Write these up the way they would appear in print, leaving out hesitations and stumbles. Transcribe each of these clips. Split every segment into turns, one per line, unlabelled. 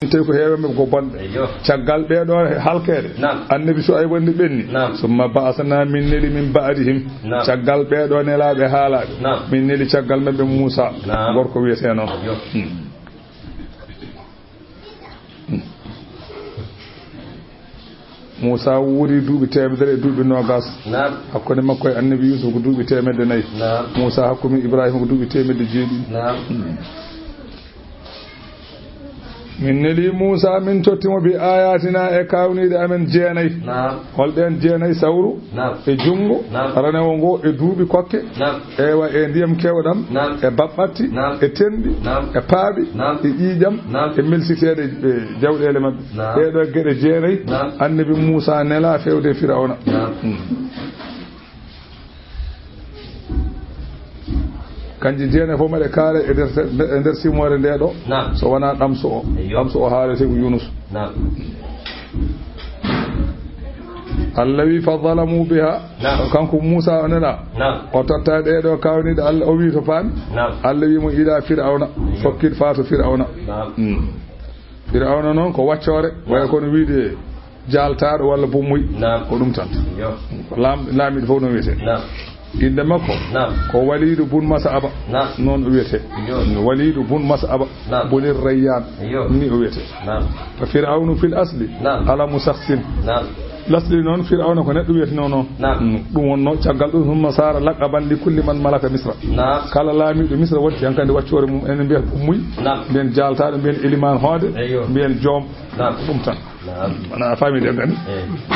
tawi ko heewe ko bonde caggal ɓeeɗo halkede annabi so ay wonde ɓenni summa ba'asna min neli min ba'dihim caggal ɓeeɗo nelaaɓe haalaɓe min neli caggal maɓɓe Moussa gorko wiyete noon Moussa wuri duuɓi temedere e duuɓi nogas hakkude makko e annabi Yusuf ko duuɓi 400 Moussa hakkude Ibrahima ko duuɓi 100 min neli Moussa min tottimo bi ayatina e kawnide amen jeenayi holɗen jeenayi sawru e jungo ranewo ngo e duuɓi kokke ewa e ndiyam kewɗam e baɓɓatti e tenɗi e paaɓi e ƴiiƴam e melsiteɗe jawɗele mabɓe ɗeɗo gueɗe jeenayi annabi Moussa nela fewde Firawna kanji jeene fof maɗe kaare e nder simore nde ɗo so wona ɗamso o haalete ko Yunus Allah wi fa zalamu biha kanko Moussa o nela o totta ɗeɗo kawnide Allah o wi to faami Allah wi mo ila Firawna fokkiɗ faato Firawna Firawna noon ko waccore waya kono wiide jaltaɗo walla bommuy ko ɗum tan laamiɗo fof no wiyete inde makko ko Walidu bun Mas'aba noon o wiyete Walidu bun Mas'aba bonir Rayyan ni o wiyete fa Fir'aunu fil asli ala musakhsin lasli noon Fir'auna ko neɗɗo wiyete noon ɗum wonno caggal ɗum humma sara laqaban li kulli man malaka Misra kala laamiɗo Misra wonti hankandi waccore mum enen mbiyata bommuy mbiyen jaltaɗo mbiyen éliman hoode mbiyen joom ɗum tan wona famide en gandi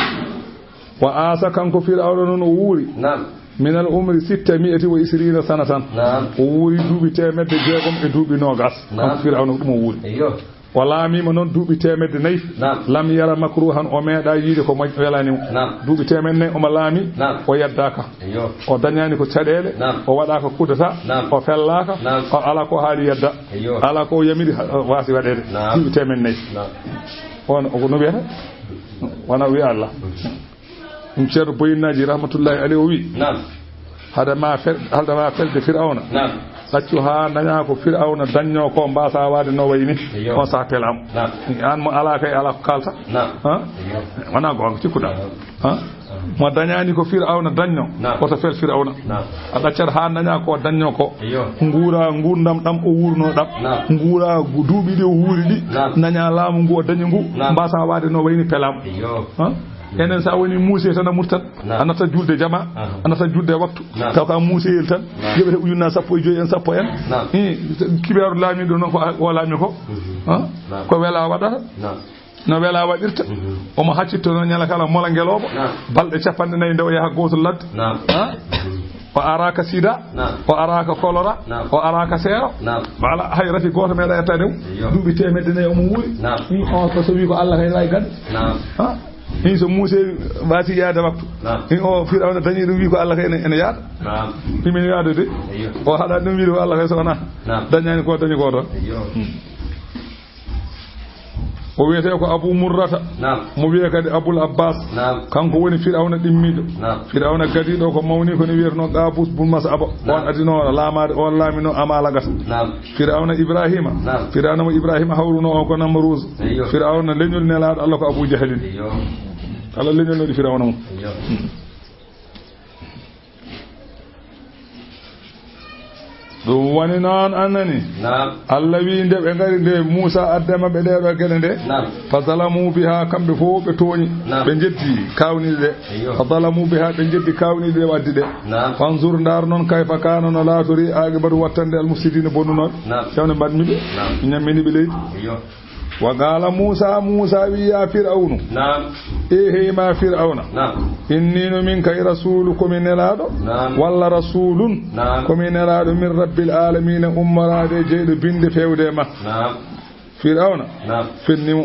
wa asa kanko Fir'auna noon o wuuri min al umri 620 sanatan o wuuri duuɓi 160 e duuɓi nogas kanko Firawna ɗum o wuuri o laamima noon duuɓi 400 lam yara makruhan o meeɗa yiide ko welanimo duuɓi 400 omo laami o yeddaka o dañani ko caɗele o waɗaka kudata o fellaka o ala ko haali yedda ala ko yamiri waasi waɗede duuɓi 400 on no wiyata wona wiya Allah ɗum ceerno boyinnaji rahmatullahi alayhi o wi hadama felde Firawna ɗaccu ha daña ko Firawna dañño ko mbasa wade no wayni on sa pelam an mo ala kay ala ko kalta wona gonga cikkuɗa mo dañani ko Firawna dañño koto fel Firawna a ɗaccat ha daña ko dañño ko nguura gurdam ɗam o wurno ɗam nguura duuɓi ɗi o wuuri ɗi daña laamu ngu o dañi ngu mbasa wade no wayni pelam enen sa woni muuse tan a murtat anata julde jama anata julde waktu taw ka muuseyel tan yeɓete ujunna 15 en 10 en kibaru laamiɗo noon ko o laami ko ko wela waɗata no wela waɗirta omo haccitto noon ñala kala mola ngeloɓo balɗe 4 nde o yaha gotol ladde o araka sida o araka kolora o araka seero wala hay rafi goto meeɗa yettade duuɓi 100 omo wuuri on ko so wi ko Allah kay lay gadde hin so Muuse wati yaade waktu hin o Firawna dañi ɗum wi ko Allah kay ene yaada himin yaade de o haɗa ɗum wiide ko Allah kay sowona dañani ko dañi ko toon o wiyete ko Abu Murrata mo wiye kadi Abul Abbas kanko woni Firawna ɗimmiɗo Firawna gadiɗo ko mawni ko ne wiyeteno Qabus bun Mas'aba on adino laamade on laamino amalagata Firawna Ibrahima Firawna mo Ibrahima hawruno o ko Namruz Firawna leñol nelaɗo Allah ko Abu Jahlin Allah leñol noɗi Firawna mum ɗum woni noon annani Allah wi nde ɓe ngari nde Moussa addema ɓe ɗeɗo gueɗe nde fa zalamu biha kamɓe fof ɓe tooñi ɓe jeddi kawnide ɗe fa zalamu biha ɓe jeddi kawnide ɗe waddi ɗe fanzour ndar noon kayfa kana no laatori aqibatu wattande almufsidina bonnunoɓe cewne mbaɗmiɓe ñamminiɓe leydi wa qala Moussa wi ya Fir'aunu ma Fir'auna inni no min kay rasulu komi nelaɗo walla rasulun komi nelaɗo min rabbil alamin ummarade jeyɗo binde fewde ma Fir'auna fennimo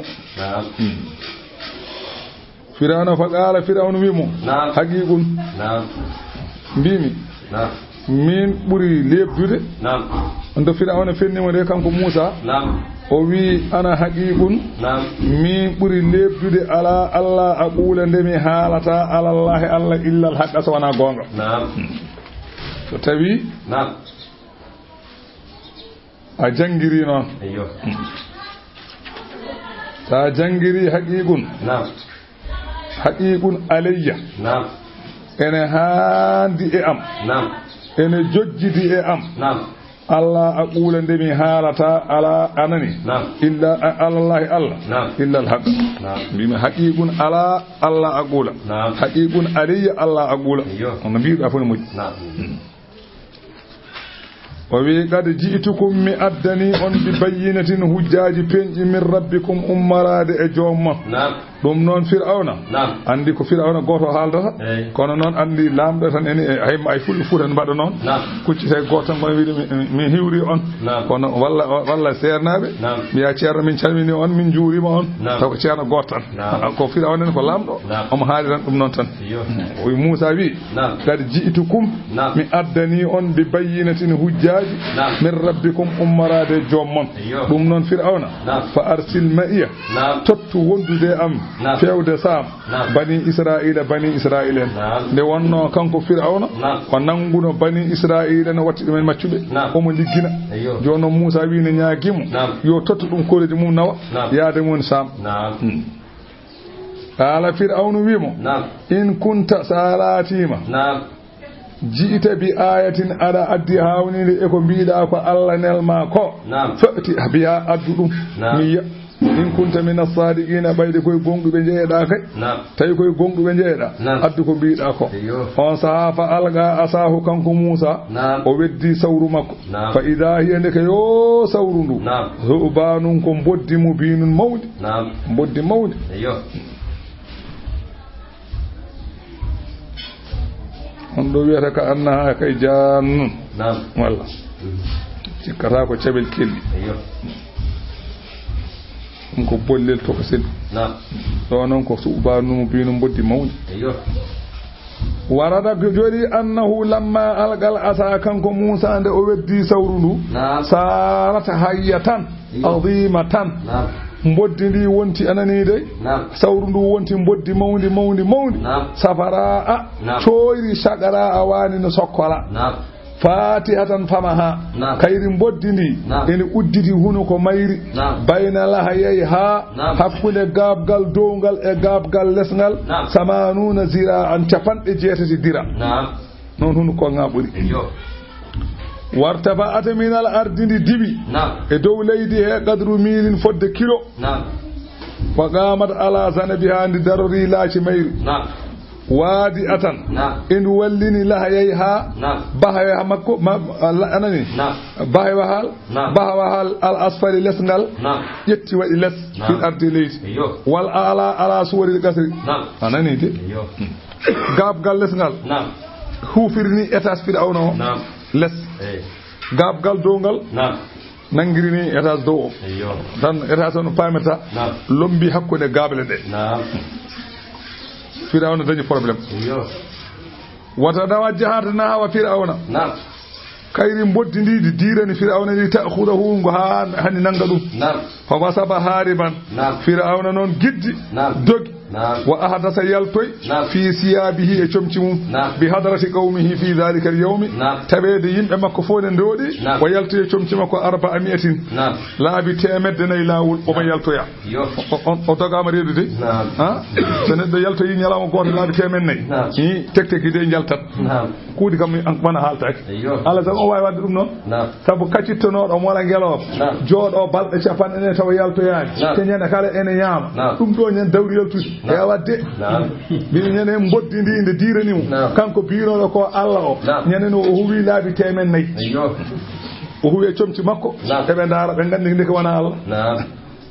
Fir'auna fa qala Fir'aunu wimo haqiqun mbimi min ɓuri lebdude ndo Fir'auna fennimo de kanko Moussa o wi ana haqiqun min ɓuri lebdude ala Allah aqula ndemi haalata ala Allah Allah illa al haqqa so wona gonga so tawi a jangiri noon sa jangiri haqiqun haqiqun alayya ene haandi e am ene jojjidi e am Allah aqula ndemi halata ala anani illa allahi Allah illa alhaq bima haqiqun ala Allah aqula haqiqun alayya Allah aqula on biido afone mo وَوِي قَدْ جِئْتُكُمْ مِأَدَّنِي أَنْ بِبَيِّنَةٍ هُجَّاجِ بِنْجِ مِنْ رَبِّكُمْ أُمَّرَادِ أَجَوْمَ ɗum noon fir'auna andi ko fir'auna goto haaldata kono noon andi lamɗo tan eni ay fulɓe fu tan mbaɗa noon kuccite goto tan kono wiide min hiwri on kono walla sernaɓe mbiya ceerno min calmini on min juurima on taw ko ceerno goto tan ko fir'auna en ko lamɗo omo haali tan ɗum noon tan o wi Moussa wi kadi ji'tukum mi addani on bi bayyinatin hujjaji min rabbikum ummarade jommon ɗum noon fir'auna fa arsil ma'iya tottu wondude am fewde sam bani israila en nde wonno kanko fir'auna ko nanguno bani israila no watti ɗumen maccuɓe omo liggina jono Moussa wi ne ñaagimo yo tottu ɗum koreji mum nawa yaade mum sam qala fir'aunu wimo in kunta salatima ji'ita bi ayatin ada addi hawnide e ko biida ko Allah nelma ko fati biya addu ɗum miya in kunta min as-sadiqina bayde koy gonɗuɓe jeeɗa kay tawi koy gonɗuɓe jeeɗa addu ko mbiɗa ko on saha fa alga asahu kanko Moussa o weddi sawru makko fa ida hiya ndeke yo sawru ndu zubanun ko boddi mubinun mawdi boddi mawdi on ɗo wiyata ka annaha kay jannun walla cikkata ko ceɓel kelli ko bollel to ko sel ɗo noon ko subanum binu boddi mawni warada jori annahu lamma algal asa kanko Moussa nde o weddi sawru ndu sarata hayyatan azimatan boddi ndi wonti anani de sawru ndu wonti boddi mawndi safara a coyri sagara a wani no sokkola fatihatan famaha kayri boddi ndi ene udditi huno ko mayri bayna lahayay ha hakkunde gabgal downgal e gabgal lesngal samanuna zira an capanɗe jeetati dira non huno ko ngaɓuri wartafa'at min al ardi ndi dibi e dow leydi he qadru milin fodde kilo wa qamat ala zanabiha ndi darori laaci mayri waadi atan en wallini lahayay ha bahawa makko anani bahawa hal al asfali lesngal yetti wadi les fil ardi leydi wal ala suwari gasri anani de gabgal lesngal hufirni etage fir'auna les gabgal dongal nangirini etage do tan etage on pameta lombi hakkunde gable de fir'auna dañi problème wata dawa jahatana wa fir'auna kayri boddi ndi dirani fir'auna ni ta'khudahu ngo hani nanga dum fa wasaba hariban fir'auna non giddi dogi wa ahadasa yaltoy fi siyabihi e comcimum bi hadrati qawmihi fi dhalika al-yawm tabede yimbe makko fone ndodi wa yaltoy comcima ko 400 laabi temedde nay lawul o ma yaltoya o dogama redude ha seneddo yaltoy nyalama goto laabi temen nay tekte gide jaltat kuudi kam an bana haltaake ala tan o way wadde dum non sabu kaccittonodo mo wala ngelo jodo balde capan ene taw yaltoyaani kenyana kala ene nyama dum do nyen dawri yaltude ya wadde bi ñene mboddi ndi inde dirani mu kanko biinodo ko Allah o ñene no o huwi laabi temen nay o huwi comci makko ebe ndara be ngandi ndeke wana Allah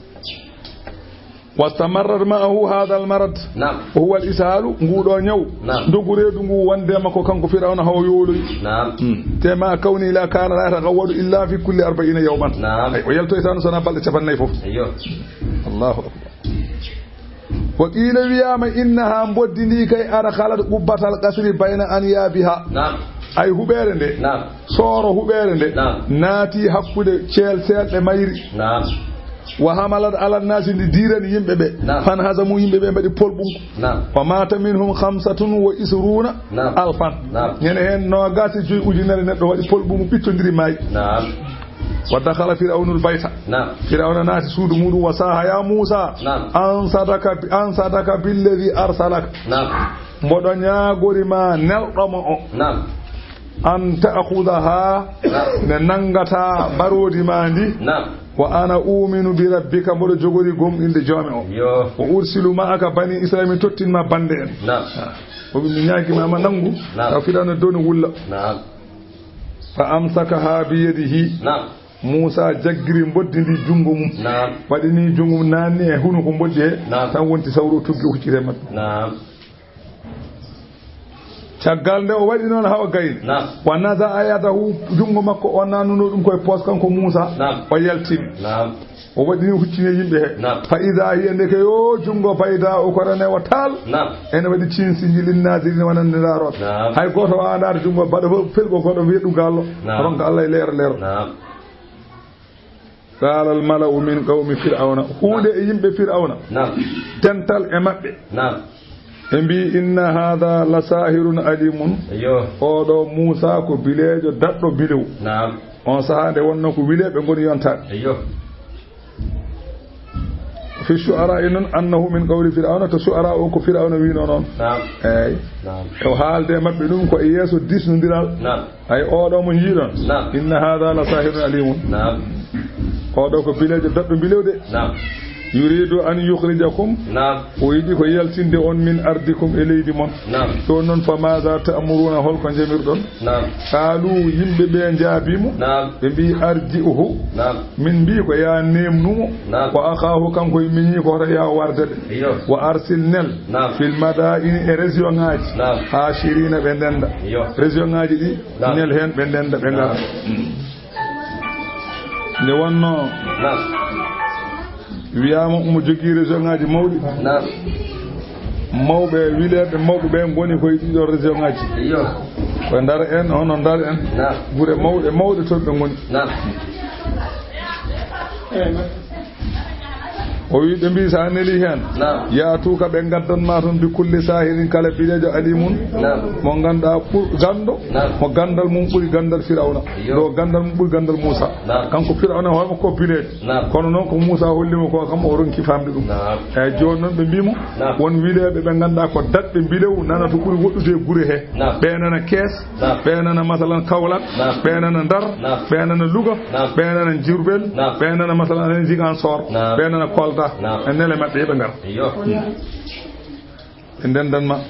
واستمرر معه هذا المرض وهو الإسهال نقولوا نيو دغوري دغو وندي مكو كانكو فرعون هو يولي تما كوني لا كان لا يتغول الا في كل 40 يوما ويلتو إسان سنه بل تفني فوف الله اكبر وقيل وياما انها مبدني كي ارخلت قبة القصر بين انيابها ay hubere nde soro hubere nde naati hakkude ceel selde mayri wa hamalat ala nasi li dirani yimbe be fan hazamu yimbe be mbadi polbum wa mata minhum 25 alfan ñene hen no gati joy ujunere neddo wadi polbum bittondiri may ودخل فرعون البيت فرعون ناس سود مود وصاح يا موسى أن صدق بالذي أرسلك مدنيا غورما نلقم أن تأخذها ننغتا برودي ماندي وأنا أؤمن بربك مولى جوغوري غوم إند جامع وأرسل معك بني إسرائيل توتين ما باندين وبن نياغي ما نانغو فرعون دون ولا فأمسكها بيده موسى جاغري مبدي جونغو مum wadini jungum nanni e hunu ko boddi he tan wonti sawro tuggi huccire mat caggal nde o waɗi noon hawa gayni wonna sa ayatahu jungo makko o nanuno ɗum koye poos kanko Moussa o yaltini o waɗini huccine yimɓe he fa ida hiya ndeke yo jungo fayda o korane o taal ene waɗi cinsi linnasirine wonanniraroɓe hay goto o andata jungo baɗa felgo goɗo wiyeɗu gallo ronka Allah e leero leero قال الملأ من قوم فرعون هود يمبي فرعون تنتل امبه embi inna hadha la sahirun alimun odo Musa ko bilejo daddo bilew on sahande wonno ko wile be ngoni yontade fi shu'ara inun annahu min qawli fir'auna to shu'ara o ko fir'auna wi non ay to haalde mabbe dum ko yeso disnodiral ay odo mo yidon inna hadha la sahirun alimun odo ko bilejo daddo bilewde yuridu an yukhrijakum o yidi ko yaltinde on min ardikum e leydi mon to non fa maza ta'muruna hol ko jamirdon qalu yimbe be jaabimo be bi arji'uhu min bi ko ya nemnumo wa akhahu kanko minni ko ya wardade wa arsilnal fil madaini e region ngaji hashirina be denda region ngaji di nel hen be denda be ngara ne wonno wiyama mo jogi région ngaji mawdi mawbe wilebe mawbe be ngoni koy dido région ngaji ko ndar en hono ndar en gure mawde to be ngoni o wi be mbi sa neli hen ya tuka be gaddon ma ton bi kulli sahirin kala bilejo alimun mo ganda pour gando mo gandal mum buri gandal firawna do gandal mum buri gandal Musa kanko firawna homo ko bilejo kono non ko Musa hollimo ko kam o ronki famde dum e joni non be mbimo won wilebe be ganda ko dadbe bilew nana to buri woddude gure he be nana kees be nana masalan Kaolack be nana Ndar be nana Louga be nana Diourbel be nana masalan Ziguinchor be nana Kolda enele mabbe be ngar endendan ma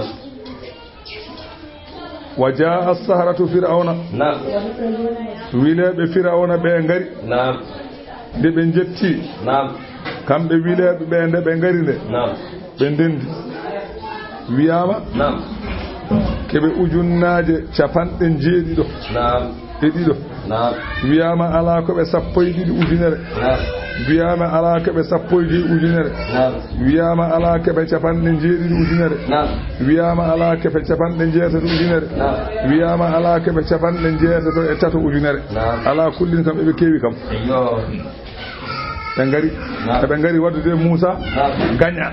wajaa as-saharatu fir'auna wilebe fir'auna be ngari de be jetti kambe wilebe be nde be ngari de be ndendi wiyama kebe ujunnaaje capande jeedido e dido wiyama ala ko be sappo e didi ujunere wiyama ala kebe sappo e didi ujunere wiyama ala kebe capande jeedidi ujunere wiyama ala kebe capande jeetato ujunere wiyama ala kebe capande jeetato e tato ujunere ala kullin kam be kewi kam be ngari wadde Musa ganya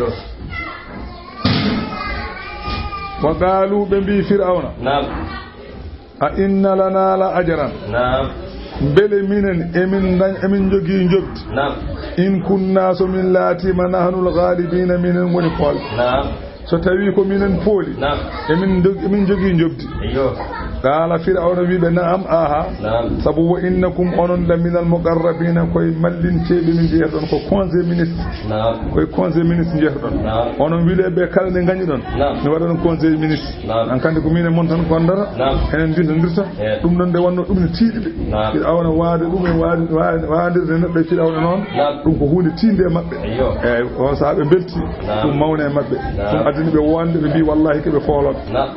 wa qalu bi fir'auna a inna lana la ajran bele minen emin jogi jobti in kunna so min lati manahul ghalibina minen woni qol so tawi ko minen poli emin jogi jobti qala fir'auna wi be na'am aha sabu wa innakum onon la minal muqarrabina koy mallin tebe min jeeton ko conseil ministre koy conseil ministre jeeton onon wile be kala ne ganyi don mi wada don conseil ministre an kande ko minen mon tan ko ndara enen dindirta dum non de wonno dum ne tiidi fir'auna waade dum e waade de neddo fir'auna non dum ko hunde tiinde mabbe e on saabe belti dum mawne mabbe dum adini be wonde be bi wallahi ke be foolon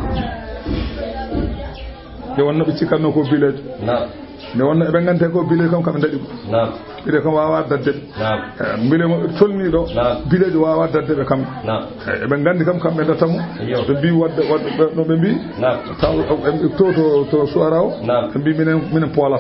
de wonno be cikanno ko village ne wonno be ngante ko village kam kam dadi ide kam wawa dadde mbile mo tolni do village wawa dadde be kam be ngandi kam be datamu be bi wadde no be bi to suaraw be bi minen pola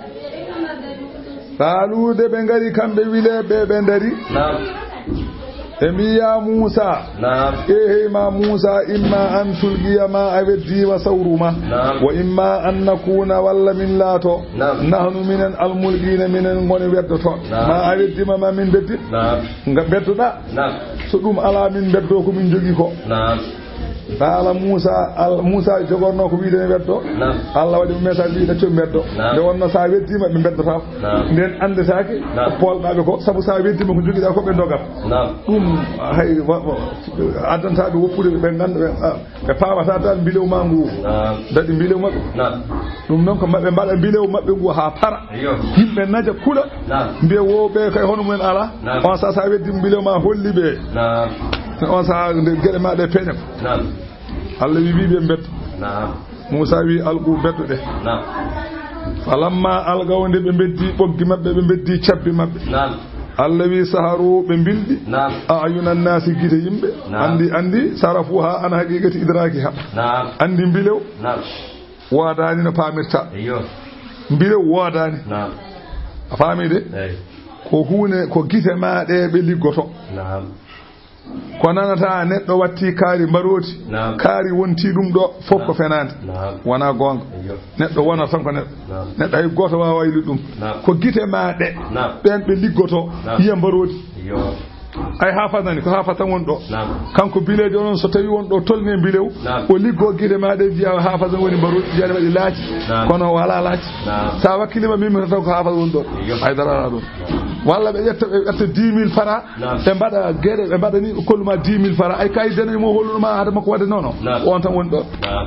Salu de be ngari kambe wile be ndari emi ya Musa ma Musa imma an tulgiya ma abdi wa sawruma wa imma an nakuna walla min lato nahnu minan almulgina minan ngoni weddoto ma abdi ma min beddi nga beddoda so dum ala min beddo ko min jogi ko ala Musa jogorno ko wiide weddo Allah wadi message wi dacco beddo de wonno sa weddima be beddata nden andetaake poldabe ko sabu sa weddima ko jogida ko be dogal dum hay adanta be woppude be ganda be pawata tan bilew mangu dadi bilew mabbe dum non ko mabbe mbada bilew mabbe ngu ha para yimbe naja kula mbiye wo be kay hono men ala on sa weddim bilew ma holli be on sa gede ma de peñam Allah wi be bet Musa wi alqu beddude falamma algawde be beddi boggi mabbe be beddi ciabbi mabbe Allah wi saharu be bildi ayunan nasi gite yimbe andi sarafuha an haqiqati idrakiha andi bilew wadani no pamirta bilew wadani famide ko huune ko gite ma de be liggoto ko nanata neddo watti kaari maroti kaari wonti dum do fof ko fenande wana gonga neddo wona tan ko neddo ay goto wa waylu dum ko gite ma de ben be liggoto yiya maroti ay hafadani ko hafatan won do kanko bilejo non so tawi won do tolne bilew o liggo gide ma de jiya hafadan woni maroti jare wadi laati kono wala laati sa wakkilima mimmi tan ko hafad won do ay dara do walla be yetta 10000 fara be bada gere be bada ni koluma 10000 fara ay kay dene mo holluma adama ko wade nono on tan won do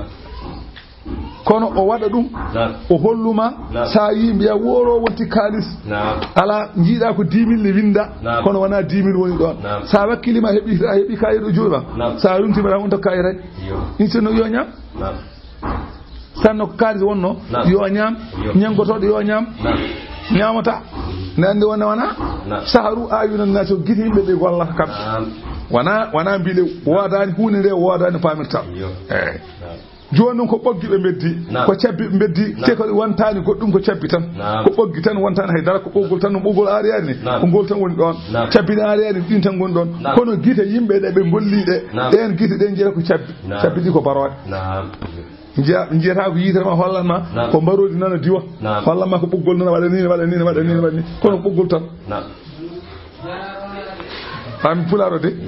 kono o wada dum o holluma sa yimbe ya woro wonti kalis ala jiida ko 10000 ni winda kono wana 10000 woni don sa wakkilima hebi kaydo joba sa yumti ma on to kayre inseno yo nyam sanno kalis wonno yo nyam nyangoto yo nyam nyamata nande wana saharu ayunan naso gidi himbe be golla kam wana bile wadani hunire wadani pamirta joni ko boggi be meddi ko cabbi meddi te ko wantani goddum ko cabbi tan ko boggi tan wantani haydara ko boggol tan boggol ariyani ko gol tan woni don cabbi ariyani din tan gon don kono gite yimbe de be gollide den gite den jere ko cabbi di ko barode njiyata ko yitere ma hollan ma ko mbarodi nana diwa hollan ma ko boggol nana wala ni kono boggol tan fami pularo de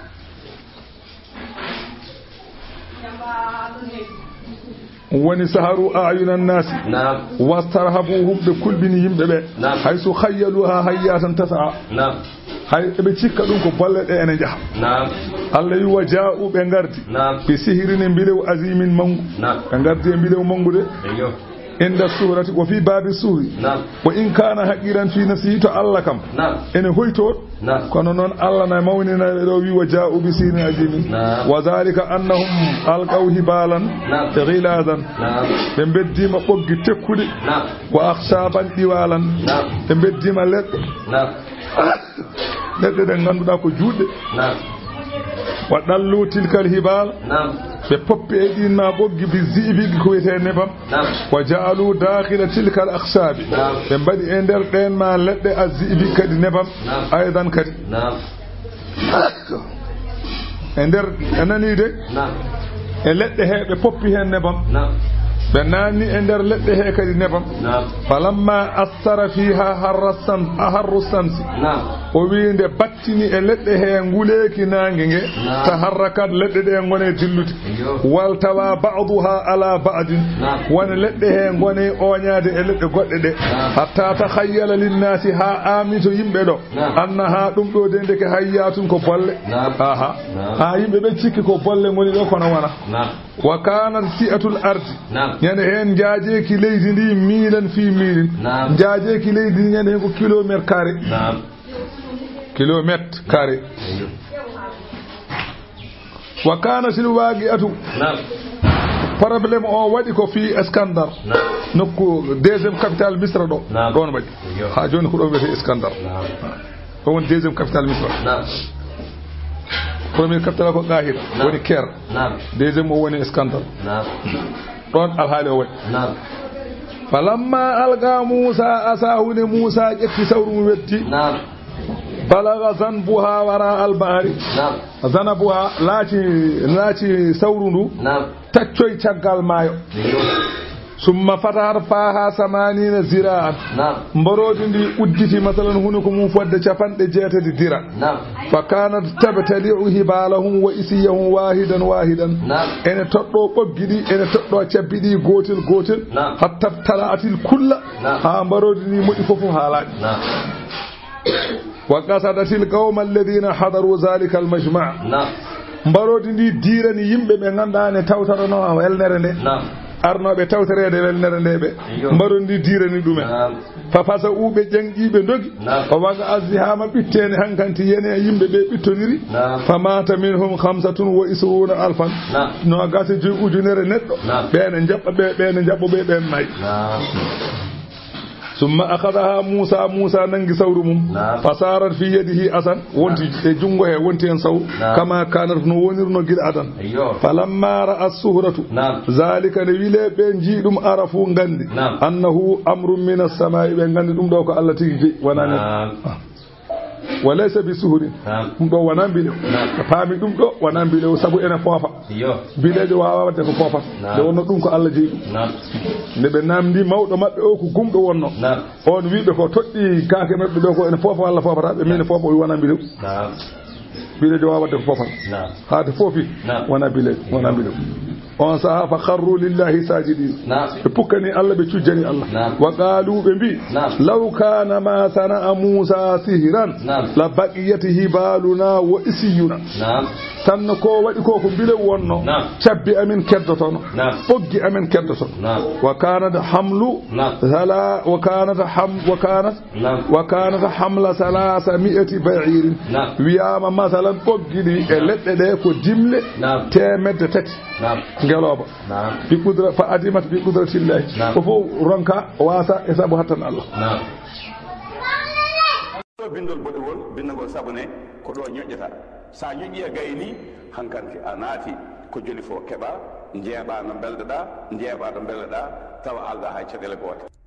woni saharu ayunan nas wastarhabuhum bi kulbin yimbe be haythu khayyaluha hayatan tas'a hay be cikka dum ko bolle de ene jaha Allah yi waja'u be ngardi bi sihirin bilew azimin mangu be ngardi bilew mangude inda surati wa fi babi suri wa in kana haqiran fi nasito Allah kam ene hoyto kono non Allah na mawnina do wi waja'u bi sihirin azimin wa zalika annahum alqaw hibalan ghiladan be beddima boggi tekkude wa akhsaban diwalan be beddima ledde ledde de ganduda ko juudde wa dallu tilkal hibal be poppi e din ma boggi bi zibi ko wete nebam wa ja'alu dakhila tilkal akhsab be badi e der den ma ledde azibi kadi nebam aidan kadi e der anani de e ledde he be poppi hen nebam be nani e der ledde he kadi nebam falamma asara fiha harrusan o wiinde battini e ledde he nguleki nangenge taharrakat ledde de ngone dilluti wal tawa ba'daha ala ba'din wan ledde he ngone oñaade e ledde godde de hatta takhayyala lin nasi ha amito yimbe do annaha dum do de ndeke hayyatun ko bolle ha yimbe be cikki ko bolle ngoni do kono wana wa kanat si'atul ardi yani hen jaajeeki leydi ndi milan fi milin jaajeeki leydi yani hen ko kilomètre carré kilomètre carré wa kana sil waqi'atu problème o wadi ko fi Iskandar nokku deuxième capitale Misra do don wadi ha joni ko do wete Iskandar ko won deuxième capitale Misra premier capitale ko Qahira woni Caire deuxième o woni Iskandar don alhaali o wadi falamma alqa Musa asahu ne Musa jetti sawru wetti بلغ ذنبها وراء البحر ذنبها لاتي سورندو تاتشوي تشغال مايو ثم فتح فاها 80 ذراعا مبرودي دي أدتي مثلا هناكم مفود شفان جاتة ذراع فكانت تبتلع هبالهم وإسيهم واحدا إن تطلو قبدي إن تطلو تشبدي غوتل حتى ابتلعت الكل مبرودي دي مؤفف حالات وقصدت القوم الذين حضروا ذلك المجمع مبرودي دي ديراني يمبي من غنداني توترنو welnere arnoɓe tawtorede welnere ndeɓe mbarondi dirani ɗumen fafasa uɓe ƴanƴiɓe dogi o waga asdihama ɓittene hankanti yene yimɓe ɓe ɓittoniri famata minhum 25 alfan no gasa joyi ujunere neɗɗo ɓene jaɓɓa ɓene jaɓɓo ɓe ɓen nayyi ثم أخذها موسى ننجي سورهم فصارت في يده أسن وانتي جنغه وانتي ينسو كما كانت نونير نجد أدن فلما رأى السهرة ذلك نبيل بنجيدم عرفوا غندي أنه أمر من السماء بنغندي دم دوك الله تيجي وناني وليس بسهر دو ونان بيلو فامي دم دو ونان بيلو سابو ene fofa bilejo wawate ko fofa de wonno dum ko Allah jeeyi ne be namdi mawdo mabbe o ko gumdo wonno on wiibe ko toddi kaake mabbe do ko ene fofa walla fofata be min fofo wana bilew bilejo wawate ko fofa haade fofi wana bilew on saha fa kharru lillahi sajidin pukani Allah be cujjani Allah wa qalu be bi law kana ma sana Musa sihran la baqiyatihi baluna wa isiyuna tan ko wadi ko bile wonno cabbi amin keddotono foggi amin keddoto wa kanat hamlu sala wa kanat hamla 300 ba'ir wiyama masalan foggidi e ledde de ko dimle temedde tati ngeloba bi qudra fa adimat bi qudratillahi ko fo ronka wasa e sabu hatan Allah
bindol bodi won bindol sabune ko do nyojjata sa nyoji e gayni hankanti anati ko joli fo keba njeeba no belda tawa alda hay cedele gote